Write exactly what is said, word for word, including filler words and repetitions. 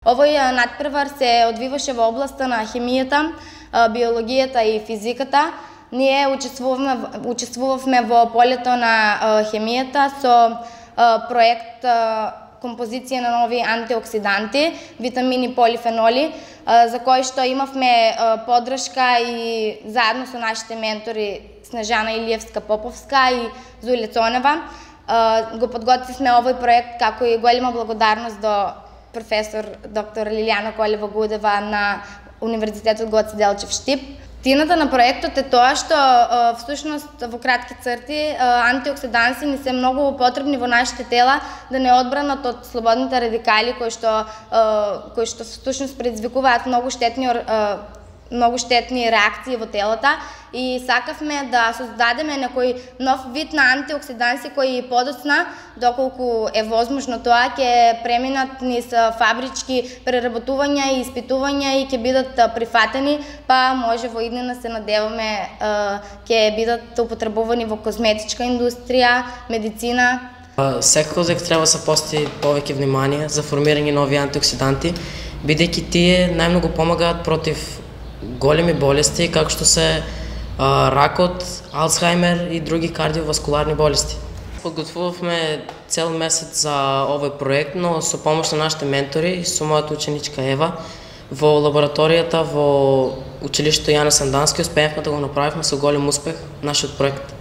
Овој надпревар се одвиваше во областта на хемијата, биологијата и физиката. Ние учествувавме, учествувавме во полето на хемијата со проект композиција на нови антиоксиданти, витамини, полифеноли, за кои што имавме поддршка и заедно со нашите ментори Снежана Илиевска-Поповска и Зулја Цонева. Го подготвивме овој проект, како и голема благодарност до професор доктор Лилијана Колева-Гудева на Универзитетот Гоце Делчев Штип. Тината на проектот е тоа што всушност во кратки црти антиоксиданси ни се многу потребни во нашите тела да не одбранат од слободните радикали кои што кои што всушност предизвикуваат многу штетни многу штетни реакции во телата и сакавме да создадеме некој нов вид на антиоксиданси кои подоцна, доколку е возможно тоа, ќе преминат низ фабрички преработувања и испитувања и ќе бидат прифатени, па може во иднина се надеваме ќе бидат употребувани во козметичка индустрија, медицина. Секако дека треба да се посвети повеќе внимание за формирање нови антиоксиданти, бидејќи тие најмногу помагаат против големи болести, како што се а, ракот, Алцхаймер и други кардиоваскуларни болести. Подготвувавме цел месец за овој проект, но со помош на нашите ментори, со мојата ученичка Ева, во лабораторијата во училиштето Јане Сандански успеевме да го направиме со голем успех нашиот проект.